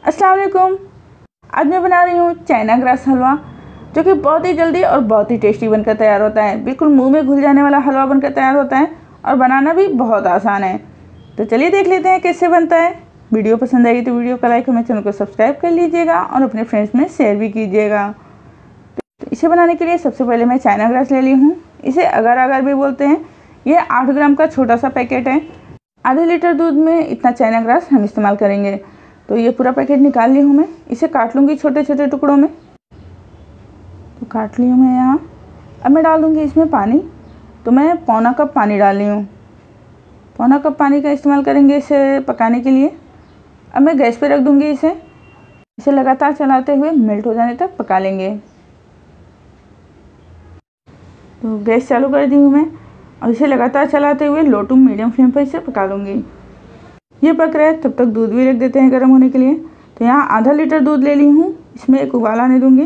अस्सलाम वालेकुम। आज मैं बना रही हूँ चाइना ग्रास हलवा, जो कि बहुत ही जल्दी और बहुत ही टेस्टी बनकर तैयार होता है। बिल्कुल मुंह में घुल जाने वाला हलवा बनकर तैयार होता है और बनाना भी बहुत आसान है। तो चलिए देख लेते हैं कैसे बनता है। वीडियो पसंद आएगी तो वीडियो को लाइक और मेरे चैनल को सब्सक्राइब कर लीजिएगा और अपने फ्रेंड्स में शेयर भी कीजिएगा। तो इसे बनाने के लिए सबसे पहले मैं चाइना ग्रास ले ली हूँ। इसे अगर अगर भी बोलते हैं। ये 8 ग्राम का छोटा सा पैकेट है। आधे लीटर दूध में इतना चाइना ग्रास हम इस्तेमाल करेंगे। तो ये पूरा पैकेट निकाल ली हूँ मैं। इसे काट लूँगी छोटे छोटे टुकड़ों में। तो काट ली हूँ मैं यहाँ। अब मैं डाल दूँगी इसमें पानी। तो मैं पौना कप पानी डाल ली हूँ। पौना कप पानी का इस्तेमाल करेंगे इसे पकाने के लिए। अब मैं गैस पे रख दूँगी इसे लगातार चलाते हुए मेल्ट हो जाने तक पका लेंगे। तो गैस चालू कर दी हूँ मैं और इसे लगातार चलाते हुए लो टू मीडियम फ्लेम पर इसे पका लूँगी। ये पक रहा है, तब तक दूध भी रख देते हैं गर्म होने के लिए। तो यहाँ आधा लीटर दूध ले ली हूँ। इसमें एक उबाल आने दूँगी।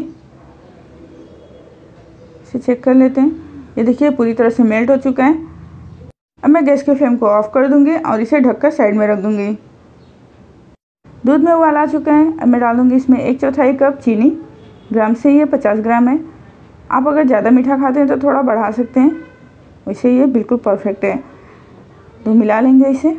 इसे चेक कर लेते हैं। ये देखिए पूरी तरह से मेल्ट हो चुका है। अब मैं गैस के फ्लेम को ऑफ कर दूँगी और इसे ढककर साइड में रख दूँगी। दूध में उबाल आ चुका है। अब मैं डाल दूँगी इसमें 1/4 कप चीनी। ग्राम से ये 50 ग्राम है। आप अगर ज़्यादा मीठा खाते हैं तो थोड़ा बढ़ा सकते हैं। वैसे ये बिल्कुल परफेक्ट है। तो मिला लेंगे इसे।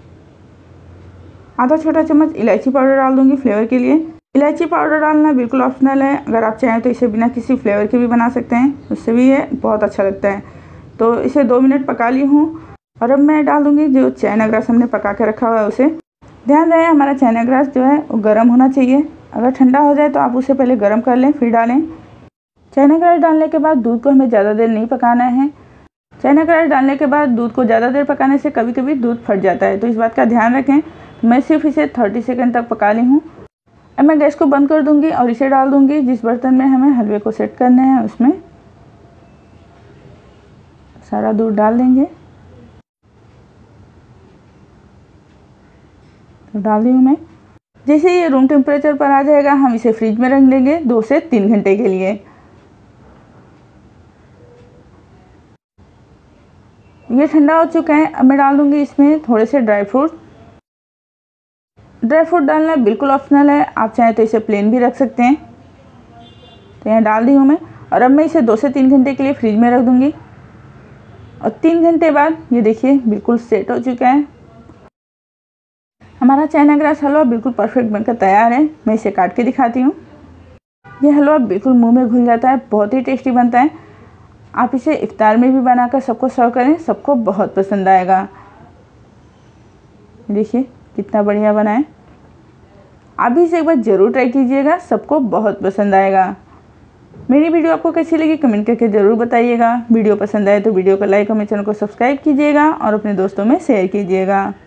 आधा छोटा चम्मच इलायची पाउडर डाल दूंगी फ्लेवर के लिए। इलायची पाउडर डालना बिल्कुल ऑप्शनल है। अगर आप चाहें तो इसे बिना किसी फ्लेवर के भी बना सकते हैं, उससे भी ये बहुत अच्छा लगता है। तो इसे 2 मिनट पका ली हूँ और अब मैं डाल दूंगी जो चाइना ग्रास हमने पका के रखा हुआ है उसे। ध्यान रहे हमारा चाइना ग्रास जो है वो गर्म होना चाहिए। अगर ठंडा हो जाए तो आप उसे पहले गर्म कर लें फिर डालें। चाइना ग्रास डालने के बाद दूध को हमें ज़्यादा देर नहीं पकाना है। चाइना ग्रास डालने के बाद दूध को ज़्यादा देर पकाने से कभी कभी दूध फट जाता है, तो इस बात का ध्यान रखें। मैं सिर्फ इसे 30 सेकंड तक पका ली हूँ। अब मैं गैस को बंद कर दूंगी और इसे डाल दूंगी जिस बर्तन में हमें हलवे को सेट करना है उसमें। सारा दूध डाल देंगे। तो डाल दी हूँ मैं। जैसे ये रूम टेम्परेचर पर आ जाएगा हम इसे फ्रिज में रख देंगे 2 से 3 घंटे के लिए। ये ठंडा हो चुका है। अब मैं डाल दूंगी इसमें थोड़े से ड्राई फ्रूट। ड्राई फ्रूट डालना बिल्कुल ऑप्शनल है। आप चाहें तो इसे प्लेन भी रख सकते हैं। तो यहाँ डाल दी हूँ मैं और अब मैं इसे 2 से 3 घंटे के लिए फ्रिज में रख दूँगी। और 3 घंटे बाद ये देखिए बिल्कुल सेट हो चुका है। हमारा चाइना ग्रास हलवा बिल्कुल परफेक्ट बनकर तैयार है। मैं इसे काट के दिखाती हूँ। ये हलवा बिल्कुल मुँह में घुल जाता है, बहुत ही टेस्टी बनता है। आप इसे इफ्तार में भी बनाकर सबको सर्व करें, सबको बहुत पसंद आएगा। देखिए कितना बढ़िया बना है। आप भी इसे एक बार ज़रूर ट्राई कीजिएगा, सबको बहुत पसंद आएगा। मेरी वीडियो आपको कैसी लगी कमेंट करके ज़रूर बताइएगा। वीडियो पसंद आए तो वीडियो को लाइक और मेरे चैनल को सब्सक्राइब कीजिएगा और अपने दोस्तों में शेयर कीजिएगा।